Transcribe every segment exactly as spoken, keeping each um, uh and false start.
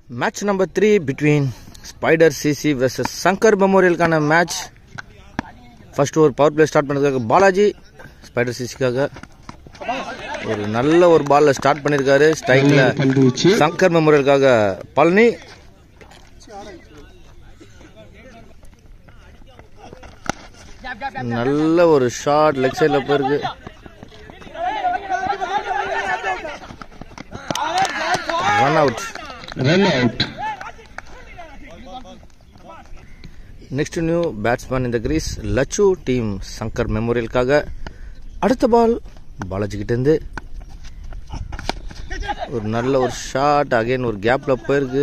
Match number three between Spider C C versus Sankar Memorial kind of match. First over power play start பண்ணதுக்காக Balaji Spider C C காக ஒரு நல்ல ஒரு பால்ல start பண்ணிருக்காரு. ஸ்ட்ரைக்ல சங்கர் மெமோரியலுக்காக பழனி நல்ல ஒரு ஷாட் லெக் சைடுல போயிருக்கு. Run out run out. Next new batsman in the crease Lachu team Sankar Memorial காக அடுத்த பால் பாலாஜி கிட்ட இருந்து ஒரு நல்ல ஒரு ஷாட் அகைன் ஒரு கேப்ல போயிருக்கு.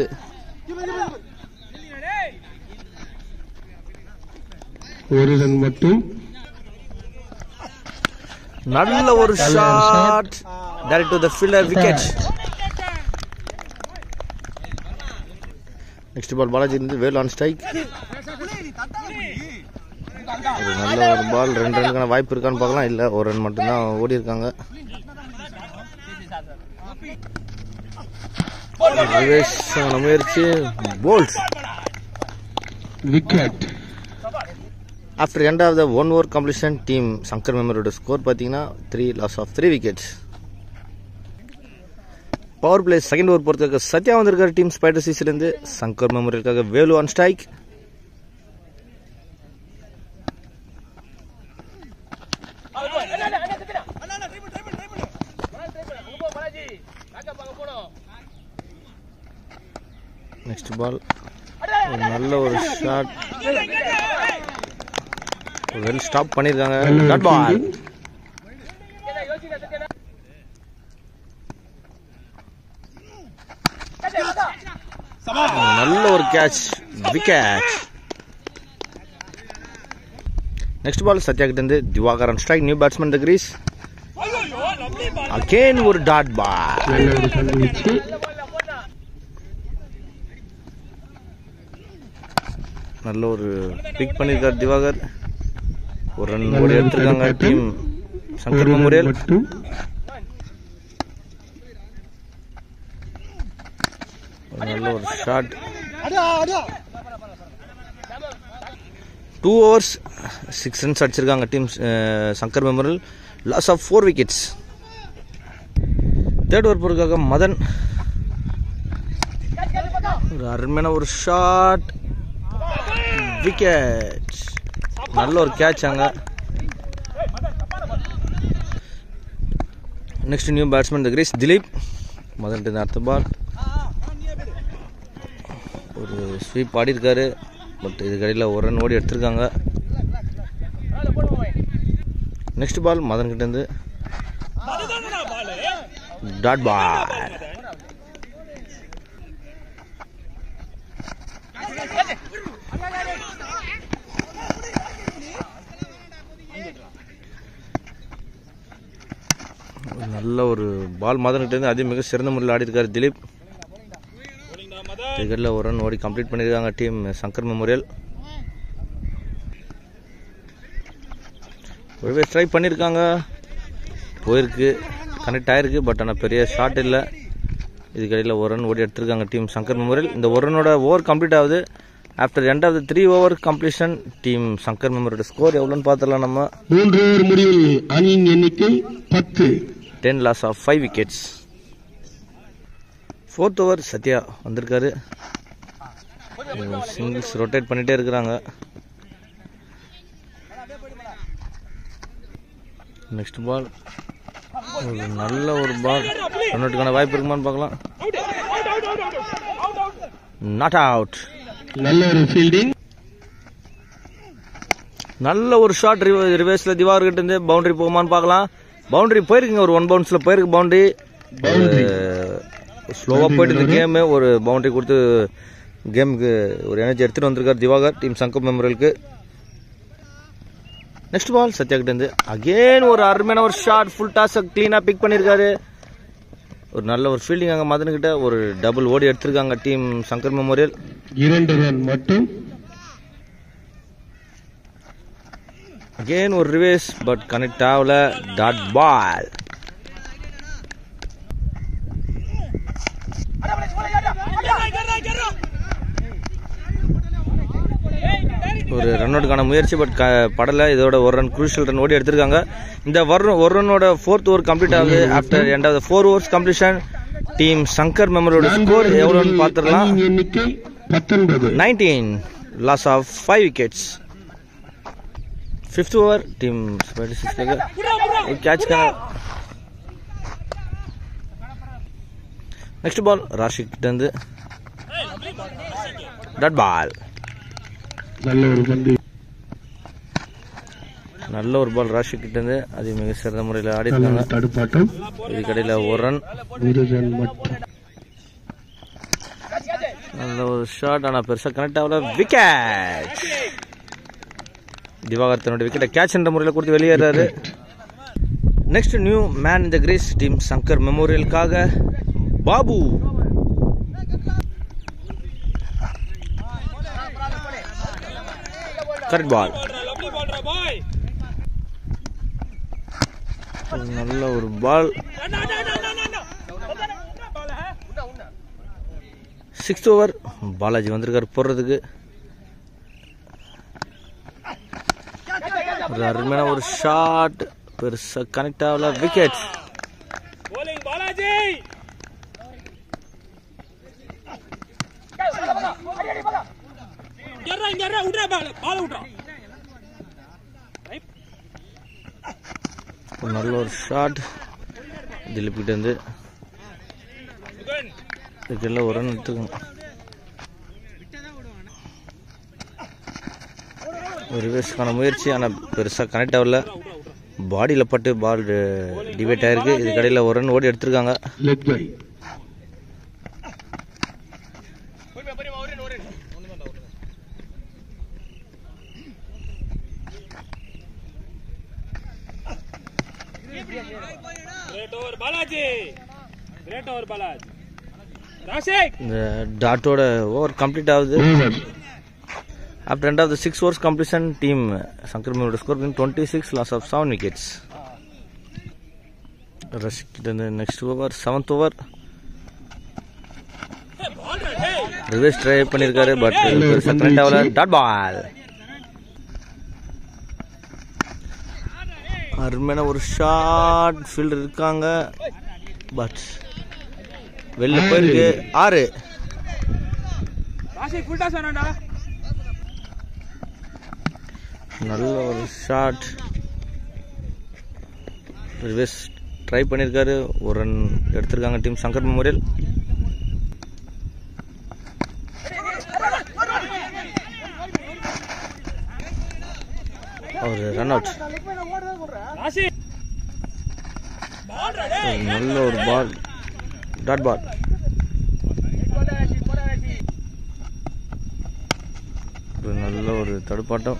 ஒரு ரன் மட்டும். நல்ல ஒரு shot direct to the fielder wicket. Next ball Balaji இருந்து வேல் ஆன் ஸ்ட்ரைக். ஒரு நல்ல ஒரு பால் ரெண்டு ரன்னுக்கான வாய்ப்பு இருக்கான்னு பார்க்கலாம். இல்ல ஒரு ரன் மட்டும்தான் ஓடி இருக்காங்க. முயற்சி bowled wicket. After end of the one over completion, team Sankar Memorial score பாத்தீங்கன்னா three loss of three wickets. Power play second over பொறுத்தவரைக்கும் சத்யா வந்திருக்காரு டீம் ஸ்பைடர் சிசில இருந்து. சங்கர் மெமோரியலுக்காக Velu on strike. Next ball நல்ல ஒரு ஷாட் வெல் ஸ்டாப் பண்ணிருக்காங்க. Dot ball நல்ல ஒரு catch wicket. Next ball Sathya கிட்ட இருந்து Divakaran strike. New batsman the crease again ஒரு டாட் பால். நல்ல ஒரு பிக் பண்ணிருக்கார் திவாகர். ஒரு ரன் ஓடி எடுத்திருக்காங்க டீம் சங்கர் மெமோரியல். நல்ல ஒரு shot. Two overs six runs அடிச்சிருக்காங்க team Shankar memorial. Loss of four wickets. Third over பொறுக்காக மதன் ஒரு அருமையான ஒரு ஷாட் விக்கெட். நல்ல ஒரு கேட்ச் அங்க. Next new batsman the crease Dileep. Madan அடுத்த பால் ஒரு ஸ்வீப் ஆடி இருக்காரு. பட் இது கடையில் ஒரு ரன் ஓடி எடுத்திருக்காங்க. நெக்ஸ்ட் பால் மதன் கிட்ட இருந்து டாட் பால். நல்ல ஒரு பால் மதன் கிட்ட இருந்து அதே மிக சிறந்த முறையில் ஆடி இருக்காரு திலீப். கிரிக்கெட்ல ஒரு ரன் ஓடி கம்ப்ளீட் பண்ணிருக்காங்க டீம் சங்கர் மெமோரியல். ஒருவே ட்ரை பண்ணிருக்காங்க போயிருக்கு கனெக்ட் ஆயிருக்கு. பட் ஆனால் பெரிய ஷாட் இல்லை. இதுக்கடையில் ஒரு ரன் ஓடி எடுத்திருக்காங்க டீம் சங்கர் மெமோரியல். இந்த ஒரு ரனோட ஓவர் கம்ப்ளீட் ஆகுது. After end of the three over completion team Shankar memorial score எவ்வளோன்னு பார்த்துடலாம் நம்ம. மூன்று ஓவர் முடிவில் அணியின் எண்ணிக்கை பத்து. Ten loss of five wickets. Fourth over Sathya வந்திருக்காரு. சிங்கிள்ஸ் ரொட்டேட் பண்ணிட்டே இருக்கிறாங்க. நெக்ஸ்ட் பால் ஒரு நல்ல ஒரு பால் ரன் அவுட்டுக்கான வாய்ப்பு இருக்குமான்னு பார்க்கலாம். Not out. நல்ல ஒரு ஃபீல்டிங். நல்ல ஒரு ஷாட் ரிவர்ஸ்ல திவார் கிட்ட இருந்து பவுண்டரி போகுமான்னு பார்க்கலாம். பவுண்டரி போயிருக்குங்க. ஒரு ஒன் பவுன்ஸ்ல போயிருக்கு பவுண்டரி. ஸ்லோவா போயிட்டு இந்த கேம் ஒரு பவுண்டரி கொடுத்து கேமுக்கு ஒரு எனர்ஜி எடுத்துட்டு வந்திருக்காரு திவாகர் டீம் சங்கர் மெமோரியலுக்கு. நெக்ஸ்ட் பால் சத்யா கிட்ட இருந்து அகைன் ஒரு அருமையான ஒரு ஷாட் ஃபுல் டாஸ் கிளீனா பிக் பண்ணிருக்காரு. ஒரு நல்ல ஒரு ஃபீல்டிங் அங்க மதன் கிட்ட ஒரு டபுள் ஓடி எடுத்திருக்காங்க டீம் சங்கர் மெமோரியல். இரண்டு ரன் மட்டும். அகைன் ஒரு ரிவேஸ் பட் கனெக்ட் ஆகல. Dot ball. ஒரு ரன் அவுட்டுக்கான முயற்சி பட் படலை. இதோட ஒரு ரன் குரூஷியல் ரன் ஓடி எடுத்திருக்காங்க. இந்த ஒரு ரன்னோட ஃபோர்த் ஓவர் கம்ப்ளீட் ஆகுது. After end of the four overs completion team Shankar மெமோரியலோட ஸ்கோர் எவ்வளோன்னு பார்த்துடலாம். Nineteen loss of five wickets. Fifth over team spider சிக்ஸ்க்காக ஒரு கேட்ச்க்காக. நெக்ஸ்ட் பால் ராஷிக் கிட்ட இருந்து டாட் பால். நல்ல ஒரு பந்து, நல்ல ஒரு பால் ராஷிக் கிட்ட இருந்து. அது மிக சிறந்த முறையில் ஆடி இருக்காங்க. தடுப்பாட்டம், இதுக்கடையில் ஒரு ரன், ஒரு ரன் மட்டும். நல்ல ஒரு ஷாட், ஆனால் பெருசாக கனெக்ட் ஆகல. விக்கெட். திவாகர் தன்னுடைய விக்கெட்டை கேட்ச் என்ற முறையில் கொடுத்து வெளியேறாரு. Next new man in the crease team Shankar மெமோரியலுக்காக பாபு. Correct ball. நல்ல ஒரு பால். சிக்ஸ்த் ஓவர் பாலாஜி வந்திருக்காரு போடுறதுக்கு. ஒரு அருமையான ஒரு ஷாட், பெருசா கனெக்ட் ஆகல. விக்கெட். நல்ல ஒரு ஷாட் திலீப் கிட்ட இருந்து. இதுக்கெல்லாம் ஒரு ரன் எடுத்துக்கணும். ஒரு ரிவர்ஸ்க்கான முயற்சி, ஆனால் பெருசாக கனெக்ட் ஆகல. பாடியில் பட்டு பால் டிவைட் ஆயிருக்கு. இது கடையில் ஒரு ரன் ஓடி எடுத்திருக்காங்க. இந்த டாட்டோட ஓவர் கம்ப்ளீட் ஆகுது. After end of the six overs completion team Shankar memorial score twenty six loss of seven wickets. Rasik கிட்ட இருந்து next over seventh over reverse try பண்ணியிருக்காரு. பட் கனெக்ட் ஆகல. Dot ball. அருமையான ஒரு ஷாட். ஃபீல்டர் இருக்காங்க பட் வெளில போயிருக்கு. ஆறு. நல்ல ஒரு ஷாட். ரிவர்ஸ் ட்ரை பண்ணியிருக்காரு. ஒரு ரன் எடுத்திருக்காங்க டீம் சங்கர் மெமோரியல். ஒரு ரன் அவுட். நல்ல ஒரு பால். Dot ball. ஒரு நல்ல ஒரு தடுப்பாட்டம்.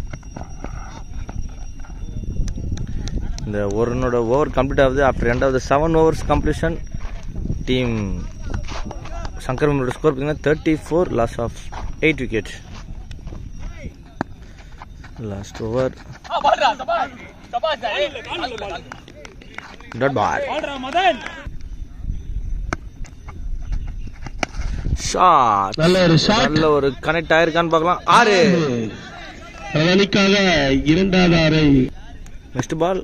இந்த ஒரு ரன்னோட ஓவர் கம்ப்ளீட் ஆகுது. After end of the seven overs completion team Shankar memorial score பார்த்தீங்கன்னா thirty four loss of eight wicket. Last over dot ball. Shot. நல்ல ஒரு கனெக்ட் ஆயிருக்கான்னு பார்க்கலாம். ஆறு. இரண்டாவது ஆறை. நெக்ஸ்ட் பால்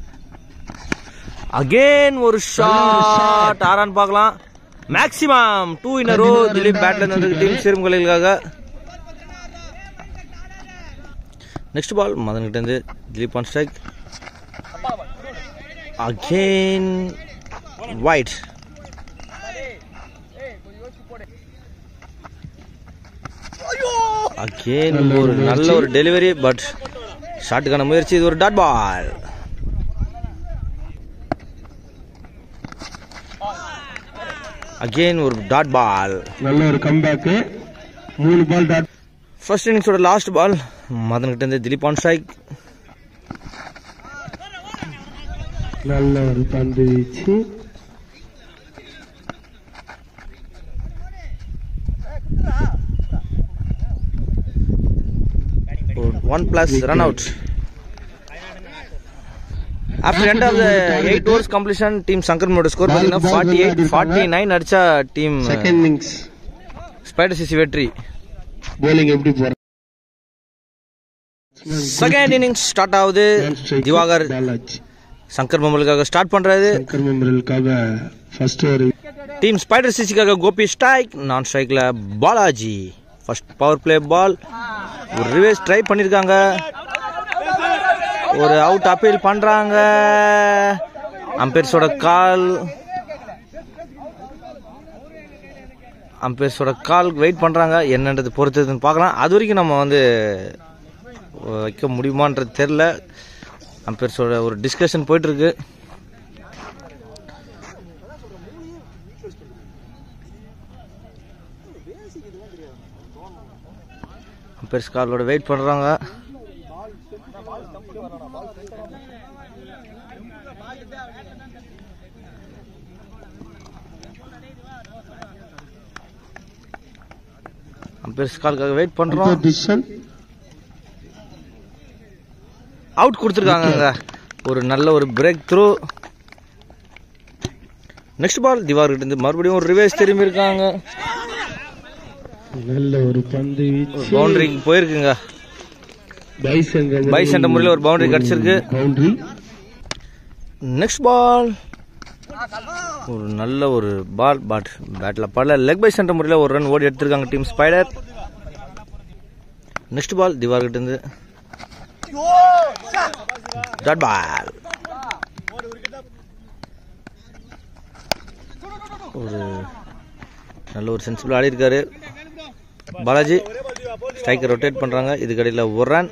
அகேன் ஒரு ஷாட். ஆறான்னு பார்க்கலாம். Maximum two in a row Dileep பேட்ல இருந்து டீம் சிறுமுகலைக்காக. நெக்ஸ்ட் பால் மதன் கிட்ட இருந்து Dileep on strike. Again wide. Again ஒரு நல்ல ஒரு டெலிவரி பட் ஷாட்டுக்கான முயற்சி. இது ஒரு டாட் பால். அகேன் ஒரு டாட் பால். நல்ல ஒரு கம்பேக். மூணு பால் டாட். ஃபர்ஸ்ட் இன்னிங்ஸோட லாஸ்ட் பால் மதன் கிட்ட இருந்து திலீப் ஆன் ஸ்ட்ரைக். நல்ல ஒரு பந்து வீச்சு. one plus run out. After end of the eight overs completion team Sankar Memorial score பாத்தீங்கன்னா forty-eight forty-nine அடிச்சா team second innings spider CC வெற்றி. bowling எப்படி போற செகண்ட் இன்னிங் ஸ்டார்ட் ஆகுது. திவாகர் சங்கர் மெமோரியலுக்காக ஸ்டார்ட் பண்றாரு. சங்கர் மெமோரியலுக்காக ஃபர்ஸ்ட் ஓவர். டீம் ஸ்பைடர் சிசிக்காக கோபி ஸ்ட்ரைக், நான் ஸ்ட்ரைக்ல Balaji. First power play ball, ஒரு ரிவர்ஸ் ட்ரை பண்ணிருக்காங்க, ஒரு அவுட் அப்பீல் பண்றாங்க. அம்பையர்ஸோட கால் அம்பையர்ஸோட கால் வெயிட் பண்றாங்க, என்னன்றது பொறுத்ததுன்னு பார்க்கலாம். அது வரைக்கும் நம்ம வந்து வைக்க முடியுமான்றது தெரியல. அம்பையர்ஸோட ஒரு டிஸ்கஷன் போயிட்டு இருக்கு. அம்பையர்ஸ் காலோட வெயிட் பண்றாங்க. அம்பையர்ஸ் காலுக்காக வெயிட் பண்றோம். அவுட் கொடுத்துருக்காங்க. ஒரு நல்ல ஒரு break through. Next ball Diwakar கிட்ட இருந்து மறுபடியும் ஒரு ரிவர்ஸ் திரும்பி இருக்காங்க. நல்ல ஒரு பந்து பவுண்டரிக்கு போயிருக்குங்க. பை சென்ற முறையில் ஒரு பவுண்டரி கிடைச்சிருக்கு. நெக்ஸ்ட் பால் ஒரு நல்ல ஒரு பால், பட் பேட்ல படல. லெக் பை சென்ற முறையில் ஒரு ரன் ஓடி எடுத்திருக்காங்க team spider. Next ball Diwakar கிட்ட இருந்து டாட் பால். ஒரு நல்ல ஒரு சென்சிபிள் ஆடி இருக்காரு பாலாஜி. ஸ்ட்ரைக்கர் ரொட்டேட் பண்றாங்க. இதுக்கடையில் ஒரு ரன்.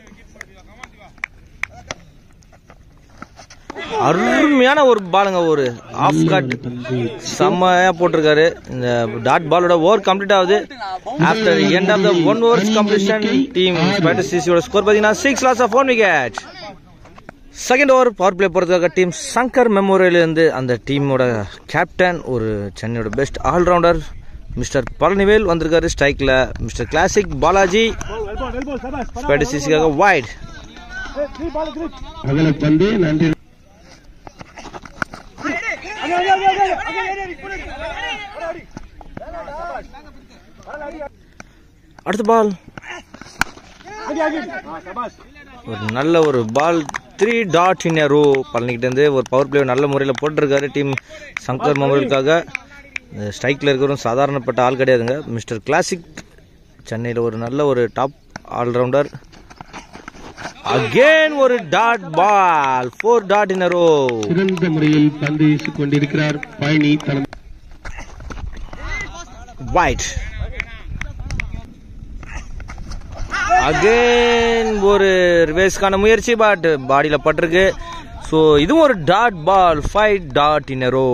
அருமையான ஒரு பாலுங்க, ஒரு ஆஃப் கட் செம்மையா போட்டிருக்காரு. இந்த டாட் பாலோட ஓவர் கம்ப்ளீட் ஆகுது. After end of the one overs completion team spider சிசியோட ஸ்கோர் பாத்தீங்கன்னா six loss of one wicket. Second over power play போறதுக்காக டீம் சங்கர் மெமோரியல் இருந்து அந்த டீமோட கேப்டன், ஒரு சென்னையோட பெஸ்ட் ஆல்ரவுண்டர் மிஸ்டர் பழனிவேல் வந்திருக்காரு. ஸ்ட்ரைக்ல மிஸ்டர் கிளாசிக் பாலாஜி. ஸ்பைடர் சிசிக்காக வைட். அடுத்த பால் ஒரு நல்ல ஒரு ball, three dot in row. பழனிக்கிட்ட இருந்து ஒரு பவர் பிளே நல்ல முறையில் போட்டிருக்காரு டீம் சங்கர் மெமோரியலுக்காக. ஸ்ட்ரைக்ல இருக்கிறவரும் சாதாரணப்பட்ட ஆள் கிடையாதுங்க. மிஸ்டர் கிளாசிக் சென்னையில் ஒரு நல்ல ஒரு டாப் ஆல்ரவுண்டர். அகேன் ஒரு dot ball, four dot in row. சிறந்த முறையில் பந்து வீசிக் கொண்டிருக்கிறார் பழனி. வைட். அகேன் ஒரு ரிவர்ஸ்க்கான முயற்சி, பட் பாடியில பட்டிருக்கு. ஸோ இதுவும் ஒரு dot ball, five dot in row.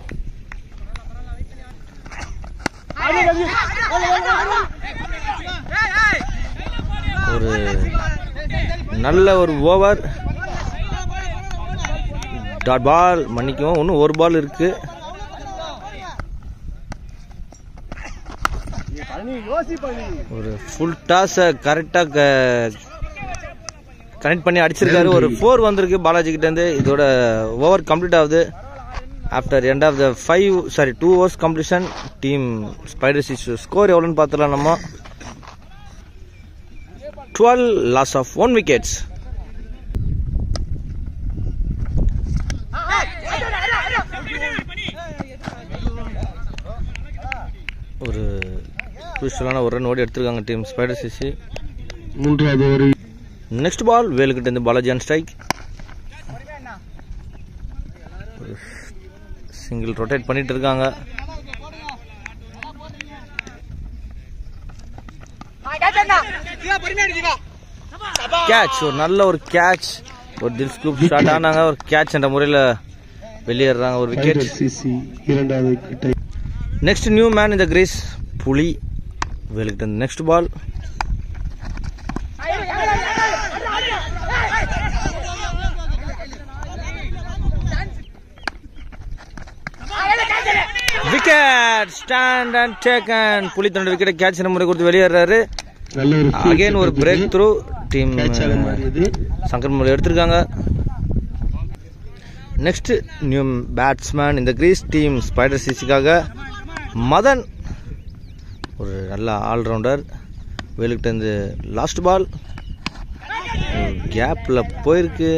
ஒரு நல்ல ஒரு ஓவர், டாட் பால். மன்னிக்கவும், இன்னும் ஒரு பால் இருக்கு. ஒரு ஃபுல் டாஸ் கரெக்டா கனெக்ட் பண்ணி அடிச்சிருக்காரு. ஒரு ஃபோர் வந்திருக்கு பாலாஜி கிட்ட இருந்து. இதோட ஓவர் கம்ப்ளீட் ஆகுது. After end of the five sorry two overs completion team spider CC score எவ்வளோன்னு பார்த்துலாம் நம்ம. Twelve loss of one wickets. ஒரு குரூஷியலான ஒரு ரன் ஓடி எடுத்திருக்காங்க டீம் ஸ்பைடர் சிசி. மூன்றாவது ஓவர். நெக்ஸ்ட் பால் வேலுக்கிட்ட இருந்து Balaji on strike. Single rotate பண்ணிட்டு இருக்காங்க. கேட்ச், ஒரு நல்ல ஒரு கேட்ச். ஒரு தில் ஸ்கூப் ஷாட் ஆனாங்க. ஒரு கேட்ச் என்ற முறையில் வெளியேறாங்க. ஒரு விக்கெட். இரண்டாவது. நெக்ஸ்ட் நியூ மேன் இந்த கிரீஸ் புலி வேலுக்கிட்ட இருந்து next ball. Wicket, stand and taken. Puli தன்னோட விக்கெட்டை கேட்ச் முறை கொடுத்து வெளியேறாரு. அகைன் ஒரு break through team Shankar memorial எடுத்திருக்காங்க. நெக்ஸ்ட் நியூ பேட்ஸ்மேன் இந்த கிரீஸ் டீம் ஸ்பைடர் சிசிக்காக மதன், ஒரு நல்ல ஆல்ரவுண்டர். வேலுக்கிட்ட இருந்து லாஸ்ட் பால். கேப்பில் போயிருக்கு.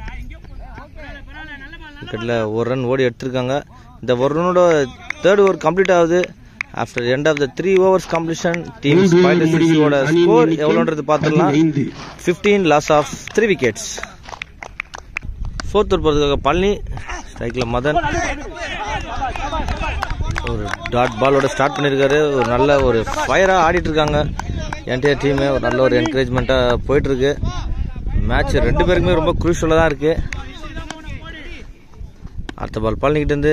விக்கெட்டில் ஒரு ரன் ஓடி எடுத்திருக்காங்க. இந்த ஒரு ரனோட தேர்ட் ஓவர் கம்ப்ளீட் ஆகுது. After end of the three overs completion team spider சிசியோட ஸ்கோர் எவ்வளோன்றது பார்த்துடலாம். Fifteen loss of three wickets. Fourth over போகிறதுக்காக பழனி, ஸ்ட்ரைக்கில் மதன் ஒரு டாட் பாலோட ஸ்டார்ட் பண்ணியிருக்காரு. ஒரு நல்ல ஒரு ஃபயராக ஆடிட்டு இருக்காங்க என்டையர் டீமு. ஒரு நல்ல ஒரு என்கரேஜ்மெண்ட்டாக போயிட்டுருக்கு. மேட்ச் ரெண்டு பேருக்குமே ரொம்ப குரூஷியலாக தான் இருக்குது. அடுத்த பால் பழனிக்கிட்டேருந்து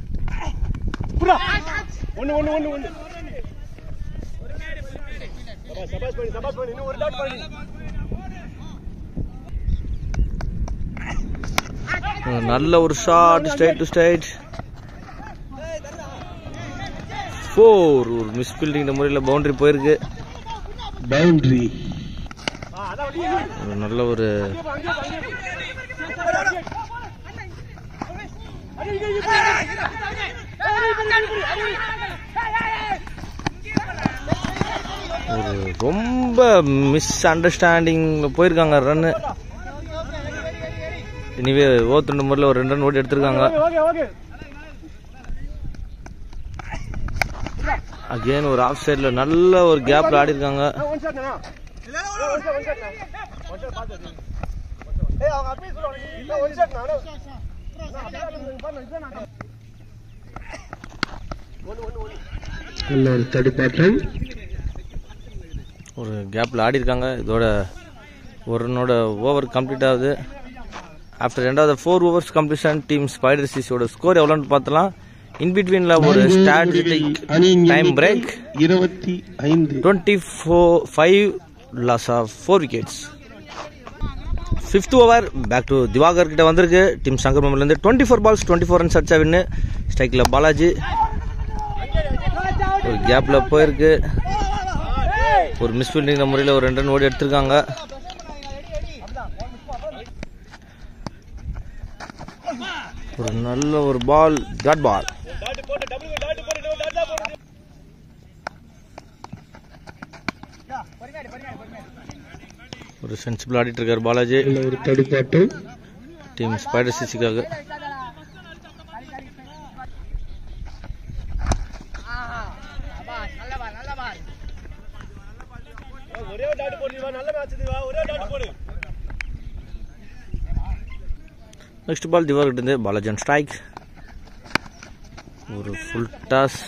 நல்ல ஒரு shot straight to straight four. ஒரு மிஸ் ஃபீல்டிங் முறையில் பவுண்டரி போயிருக்கு. பவுண்டரி நல்ல ஒரு ஒரு ரொம்ப மிஸ் அண்டர்ஸ்டாண்டிங் போயிருக்காங்க ரன்னு. இனிவே ஓவர் ரெண்டு முறையில் ஒரு ரெண்டு ரன் ஓடி எடுத்திருக்காங்க. அகெயின் ஒரு ஆஃப் சைட்ல நல்ல ஒரு கேப்ல ஆடி இருக்காங்க. ஒரு கேப்ல ஆடி இருக்காங்க. இதோட ஒரு ரன்னோட ஓவர் கம்ப்ளீட் ஆகுது. ஆஃப்டர் ரெண்டாவது four overs completion team spider சிசியோட ஸ்கோர் எவ்வளோன்னு பார்த்தலாம். இன் பிட்வீன்ல ஒரு ஸ்ட்ராட்டஜிக் டைம் பிரேக் இருபத்தி ஐந்து twenty four five loss of four wickets. Fifth over back to Diwakar கிட்ட வந்திருக்கு. டீம் சங்கர்மம்லேருந்து twenty four balls twenty four runs அடிச்சா வின்னு. ஸ்ட்ரைக்கில் பாலாஜி ஒரு கேப்ல போயிருக்கு. ஒரு மிஸ் ஃபீல்டிங் முறையில் ஒரு ரெண்டு ரன் ஓடி எடுத்திருக்காங்க. ஒரு நல்ல ஒரு பால் டாட் பால். ஒரு சென்சிபிள் ஆடிட்டு இருக்காரு பாலாஜி. ஒரு தடுப்பாட்டு டீம் ஸ்பைடர் சிசிக்காக. நெக்ஸ்ட் பால் திவாகர் கிட்ட இருந்து பாலாஜி ஆன் ஸ்ட்ரைக். ஒரு ஃபுல் டாஸ்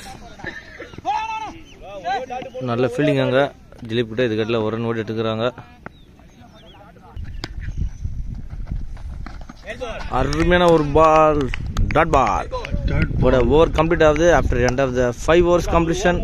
நல்ல ஃபீல்டிங் அங்க. திலீப் கிட்ட இதுக்கட்டில் ஒரு ரன் ஓடி எடுத்துக்கிறாங்க. அருமையான ஒரு ball dot ball. Over complete ஆகுது. After end of the five overs completion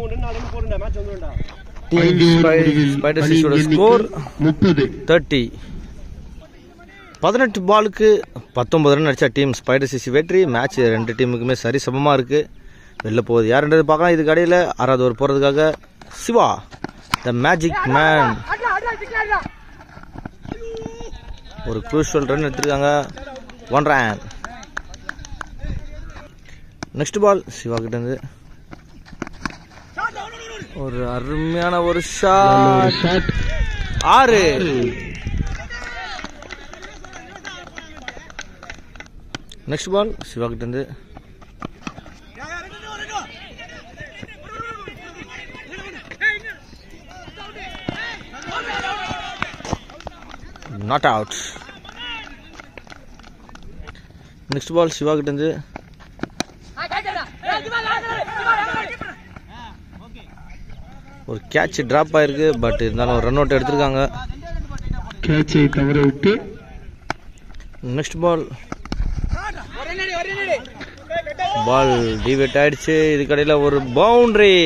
spider சிசியோட ஸ்கோர் தேர்ட்டி. பதினெட்டு பாலுக்கு பத்தொன்பது ரன் அடிச்சா டீம் ஸ்பைடர் சிசி வெற்றி. மேட்ச் ரெண்டு டீமுக்குமே சரி சமமாக இருக்கு. வெளில போகுது யாருன்றது பார்க்கலாம். இதுக்கு இடையில ஆறாவது ஓவர் போறதுக்காக சிவா த மேஜிக் மேன் ஒரு க்ரூஷியல் ரன் எடுத்திருக்காங்க. One run. Next ball Siva கிட்ட இருந்து ஒரு அருமையான ஒரு ஷாட். ஆறு. நெக்ஸ்ட் பால் சிவா கிட்ட இருந்து not out. Next ball Siva கிட்ட இருந்து ஒரு கேட்ச் டிராப் ஆயிருக்கு. பட் இருந்தாலும் ஒரு ரன் அவுட் எடுத்திருக்காங்க. கேட்சை தவற விட்டு நெக்ஸ்ட் பால் பால் டிவேட் ஆயிடுச்சு. இதுக்கடையில் ஒரு பவுண்டரி.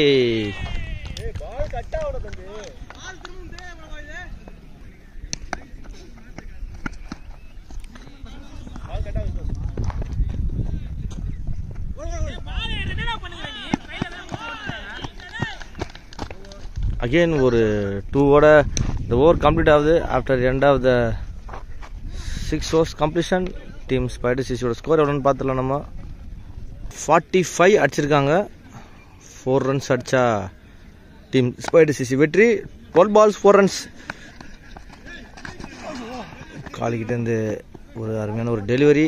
அகெயின் ஒரு டூவோட இந்த ஓவர் கம்ப்ளீட் ஆகுது. After end of the six overs completion team spider சிசியோட ஸ்கோர் எவ்வளோன்னு பார்த்துலாம். நம்ம ஃபார்ட்டி ஃபைவ் அடிச்சிருக்காங்க. ஃபோர் ரன்ஸ் அடிச்சா டீம் ஸ்பைடர் சிசி வெற்றி. Twelve balls four runs. காலிக்கிட்டேருந்து ஒரு அருமையான ஒரு டெலிவரி.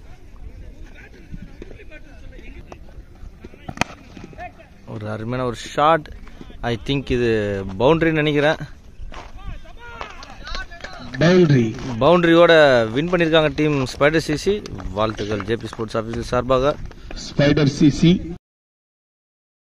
ஒரு அருமையான ஒரு ஷாட். ஐ திங்க் இது பவுண்டரின்னு நினைக்கிறேன். பவுண்டரி பவுண்டரியோட வின் பண்ணியிருக்காங்க டீம் ஸ்பைடர் சிசி. வாழ்த்துக்கள் ஜேபி ஸ்போர்ட்ஸ் ஆஃபீஸர் சார்பாக. Spider CC